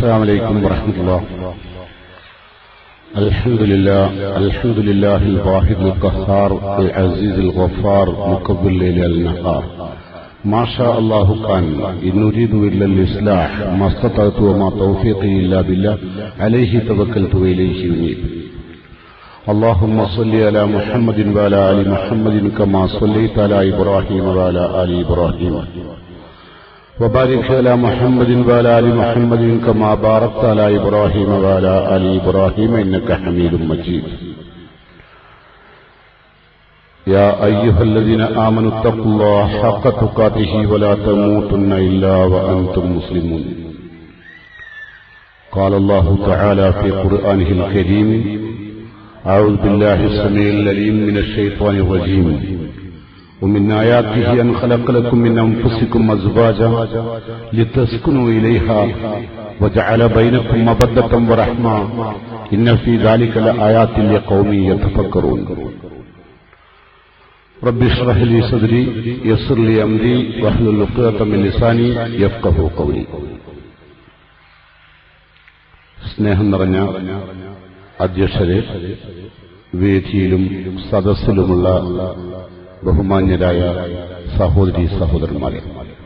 السلام عليكم ورحمة الله. الحمد لله الواحد القهار العزيز الغفار مكبر الليل النهار. ما شاء الله كان إن نريد إلا الإصلاح ما استطعت وما توفيقي إلا بالله عليه توكلت وإليه أنيب. اللهم صل على محمد وعلى آل محمد كما صليت على إبراهيم وعلى آل إبراهيم وبارك على محمد وعلى آل محمد كما باركت على إبراهيم وعلى آل إبراهيم إنك حميد مجيد. يا أيها الذين آمنوا اتقوا الله حق تقاته ولا تموتن إلا وأنتم مسلمون. قال الله تعالى في قرآنه الكريم: أعوذ بالله السميع العليم من الشيطان الرجيم. ومن آياته أن خلق لكم من أنفسكم أزواجا لتسكنوا إليها وجعل بينكم مودة ورحمة إن في ذلك لآيات لقوم يتفكرون. رب اشرح لي صدري يسر لي أمري واحلل عقدة من لساني يفقهوا قولي. സ്നേഹം നിറഞ്ഞ അധ്യക്ഷരെ, വേദിയിലും സദസ്സിലുമുള്ള ബഹുമാന്യരായ സഹോദരീ സഹോദരന്മാരെ,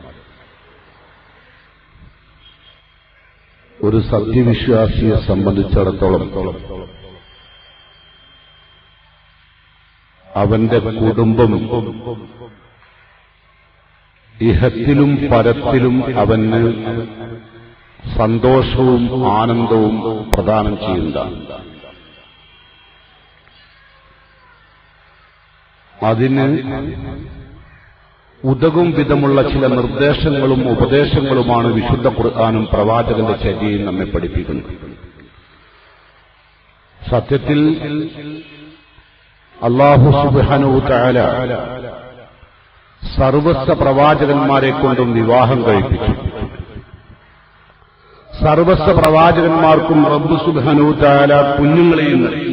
ഒരു സത്യവിശ്വാസിയെ സംബന്ധിച്ചിടത്തോളം അവന്റെ കുടുംബം ഇഹത്തിലും പരത്തിലും അവന് സന്തോഷവും ആനന്ദവും പ്രദാനം ചെയ്യുന്നതാണ്. അതിന് ഉതകും വിധമുള്ള ചില നിർദ്ദേശങ്ങളും ഉപദേശങ്ങളുമാണ് വിശുദ്ധ ഖുർആനും പ്രവാചകന്റെ ചര്യയും നമ്മെ പഠിപ്പിക്കുന്നത്. സത്യത്തിൽ അല്ലാഹു സുബ്ഹാനഹു വ തആല സർവ്വ പ്രവാചകന്മാരെ കൊണ്ടും വിവാഹം കഴിപ്പിച്ചു. സർവ്വ പ്രവാചകന്മാർക്കും റബ്ബ് സുബ്ഹാനഹു വ തആല കുഞ്ഞുങ്ങളെയും നൽകി.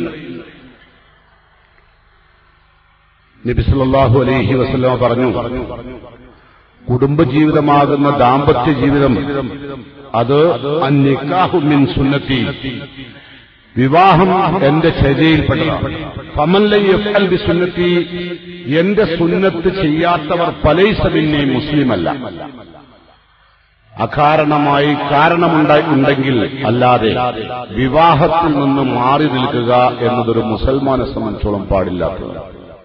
നബി സല്ലല്ലാഹു അലൈഹി വസല്ലം പറഞ്ഞു, കുടുംബജീവിതമാകുന്ന ദാമ്പത്യ ജീവിതം അത് അന്നിക്കാഹു മിൻ സുന്നത്തി, വിവാഹം എന്റെ ചര്യയിൽപ്പെട്ടതാണ്. ഫമൻ ലം യഫ്അൽ ബിസുന്നത്തി, എന്റെ സുന്നത്ത് ചെയ്യാത്തവർ ഫലൈസ മിന്നി, മുസ്ലിമല്ല. അകാരണമായി കാരണമുണ്ടെങ്കിൽ അല്ലാതെ വിവാഹത്തിൽ നിന്ന് മാറി നിൽക്കുക എന്നതൊരു മുസൽമാനെ സംബന്ധിച്ചോളം പാടില്ലാത്തതാണ്.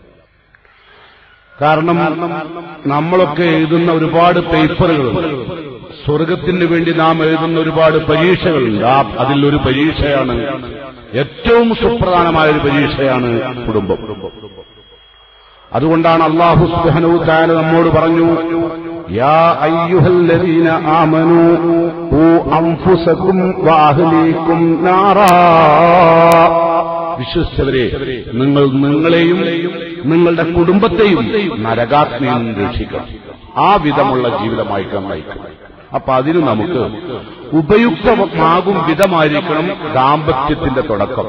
കാരണം നമ്മളൊക്കെ എഴുതുന്ന ഒരുപാട് പേപ്പറുകളുണ്ട്, സ്വർഗത്തിന് വേണ്ടി നാം എഴുതുന്ന ഒരുപാട് പരീക്ഷകളുണ്ട്. അതിലൊരു പരീക്ഷയാണ്, ഏറ്റവും സുപ്രധാനമായ ഒരു പരീക്ഷയാണ് കുടുംബം. അതുകൊണ്ടാണ് അല്ലാഹു സുബ്ഹാനഹു വ തആല നമ്മോട് പറഞ്ഞു: യാ അയ്യുഹല്ലദീന ആമനൂ ഖൂ അൻഫുസകും വഅഹ്ലീകും നാറാ, വിശ്വസിച്ചവരെ, നിങ്ങൾ നിങ്ങളെയും നിങ്ങളുടെ കുടുംബത്തെയും നരകാഗ്നിയിൽ നിന്ന് രക്ഷിക്കണം. ആ വിധമുള്ള ജീവിതമായിരിക്കണം നയിക്കണം. അപ്പൊ അതിന് നമുക്ക് ഉപയുക്തമാകും വിധമായിരിക്കണം ദാമ്പത്യത്തിന്റെ തുടക്കം.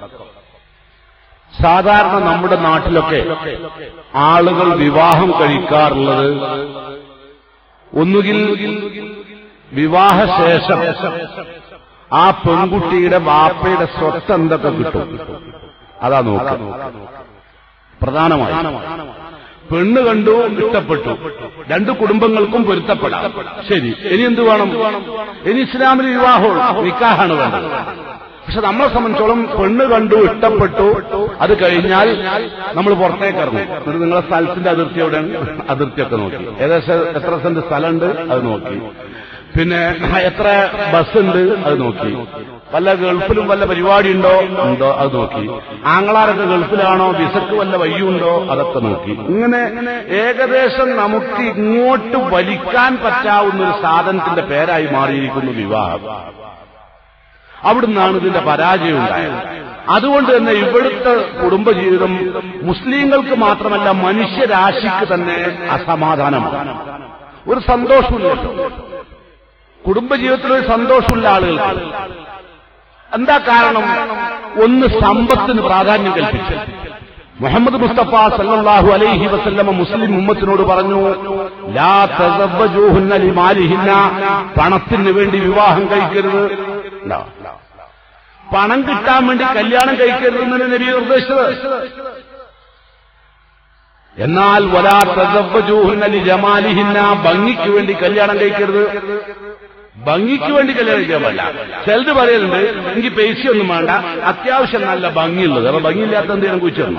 സാധാരണ നമ്മുടെ നാട്ടിലൊക്കെ ആളുകൾ വിവാഹം കഴിക്കാറുള്ളത് ഒന്നുകിൽ വിവാഹശേഷം ആ പെൺകുട്ടിയുടെ ബാപ്പയുടെ സ്വത്ത് എന്തൊക്കെ കിട്ടും അതാ നോക്കുക. പ്രധാനമായി പെണ്ണ് കണ്ടു, ഇഷ്ടപ്പെട്ടു, രണ്ടു കുടുംബങ്ങൾക്കും പൊരുത്തപ്പെടാം, ശരി. ഇനി എന്ത് വേണം? ഇനി ഇസ്ലാമിൽ വിവാഹമാണ്, നിക്കാഹാണ് വേണ്ടത്. പക്ഷെ നമ്മളെ സംബന്ധിച്ചോളം പെണ്ണ് കണ്ടു, ഇഷ്ടപ്പെട്ടു, അത് കഴിഞ്ഞാൽ നമ്മൾ പുറത്തേക്ക് ഇറങ്ങും. നിങ്ങളെ സ്ഥലത്തിന്റെ അതിർത്തി എവിടെയാണ്? അതിർത്തിയൊക്കെ നോക്കി, ഏകദേശം എത്ര സെന്റ് സ്ഥലമുണ്ട് അത് നോക്കി, പിന്നെ എത്ര ബസ്സുണ്ട് അത് നോക്കി, വല്ല ഗൾഫിലും വല്ല പരിപാടി ഉണ്ടോ അത് നോക്കി, ആങ്ങളാരൊക്കെ ഗൾഫിലാണോ, വിസക്ക് വല്ല വയ്യുണ്ടോ അതൊക്കെ നോക്കി. ഇങ്ങനെ ഏകദേശം നമുക്ക് ഇങ്ങോട്ട് വലിക്കാൻ പറ്റാവുന്ന ഒരു സാധനത്തിന്റെ പേരായി മാറിയിരിക്കുന്നു വിവാഹം. അവിടുന്നാണ് ഇതിന്റെ പരാജയം ഉണ്ടായത്. അതുകൊണ്ട് തന്നെ ഇവിടുത്തെ കുടുംബജീവിതം മുസ്ലിങ്ങൾക്ക് മാത്രമല്ല മനുഷ്യരാശിക്ക് തന്നെ അസമാധാനമാണ്. ഒരു സന്തോഷമില്ല, കുടുംബജീവിതത്തിൽ ഒരു സന്തോഷമുള്ള ആളുകൾക്ക്. എന്താ കാരണം? ഒന്ന്, സമ്പത്തിന് പ്രാധാന്യം കൽപ്പിച്ചു. മുഹമ്മദ് മുസ്തഫ സല്ലല്ലാഹു അലൈഹി വസല്ലമ മുസ്ലിം ഉമ്മത്തിനോട് പറഞ്ഞു, ലാ തസവ്വജൂഹുന്ന ലിമാലിഹിന്ന, പണത്തിന് വേണ്ടി വിവാഹം കഴിക്കരുത്. പണം കിട്ടാൻ വേണ്ടി കല്യാണം കഴിക്കരുതെന്നാണ് നബി നിർദ്ദേശിച്ചത്. എന്നാൽ വലാ തസവ്വജൂഹുന്ന ലിജമാലിഹിന്ന, ഭംഗിക്ക് വേണ്ടി കല്യാണം കഴിക്കരുത്. ഭംഗിക്ക് വേണ്ടി കല്യാണം കഴിക്കാൻ പാടില്ല. ചിലത് പറയലുണ്ട് എനിക്ക് പൈസയൊന്നും വേണ്ട, അത്യാവശ്യം നല്ല ഭംഗിയുള്ളത്. അപ്പൊ ഭംഗിയില്ലാത്ത എന്തെങ്കിലും കുഴിച്ചിരുന്നു.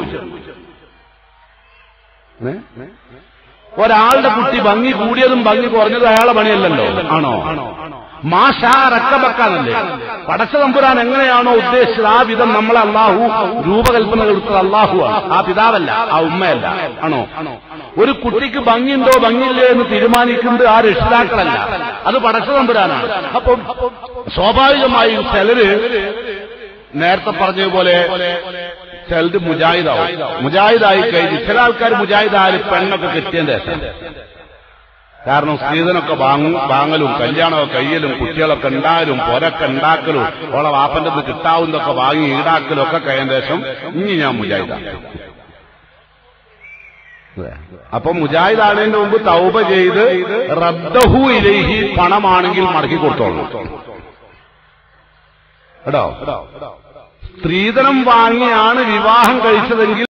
ഒരാളുടെ കുട്ടി ഭംഗി കൂടിയതും ഭംഗി കുറഞ്ഞതും അയാളെ പണിയല്ലല്ലോ. ആണോ? മാഷാ റക്കബക്കാനല്ലേ. പടച്ച തമ്പുരാൻ എങ്ങനെയാണോ ഉദ്ദേശിച്ചത് ആ വിധം നമ്മളെ അള്ളാഹു രൂപകൽപ്പന കൊടുത്തത് അള്ളാഹുവാണ്, ആ പിതാവല്ല, ആ ഉമ്മയല്ല. ആണോ? ഒരു കുട്ടിക്ക് ഭംഗിയുണ്ടോ ഭംഗിയില്ലേ എന്ന് തീരുമാനിക്കുന്നത് ആ രക്ഷിതാക്കളല്ല, അത് പടച്ച തമ്പുരാനാണ്. അപ്പം സ്വാഭാവികമായും ചിലര് നേരത്തെ പറഞ്ഞതുപോലെ ചിലത് മുജാഹിദാവും. മുജാഹിദായി കഴിഞ്ഞ് ചില ആൾക്കാർ മുജാഹിദായാലും പെണ്ണൊക്കെ കിട്ടിയതിന്റെ ശേഷം, കാരണം സ്ത്രീധനൊക്കെ വാങ്ങലും കല്യാണമൊക്കെ കഴിയലും കുട്ടികളൊക്കെ ഉണ്ടാകലും പൊരൊക്കെ ഉണ്ടാക്കലും ഓളെ വാപ്പന്റെ നിന്ന് കിട്ടാവുന്നതൊക്കെ വാങ്ങി ഈടാക്കലും ഒക്കെ കഴിഞ്ഞ ശേഷം ഇനി ഞാൻ മുജാഹിദാണ്. അപ്പൊ മുജാഹിദാണതിന്റെ മുമ്പ് തൗബ ചെയ്ത് റദ്ദഹു ഇലൈഹി, പണമാണെങ്കിൽ മടക്കി കൊടുത്തോളൂ കേട്ടോ. സ്ത്രീധനം വാങ്ങിയാണ് വിവാഹം കഴിച്ചതെങ്കിൽ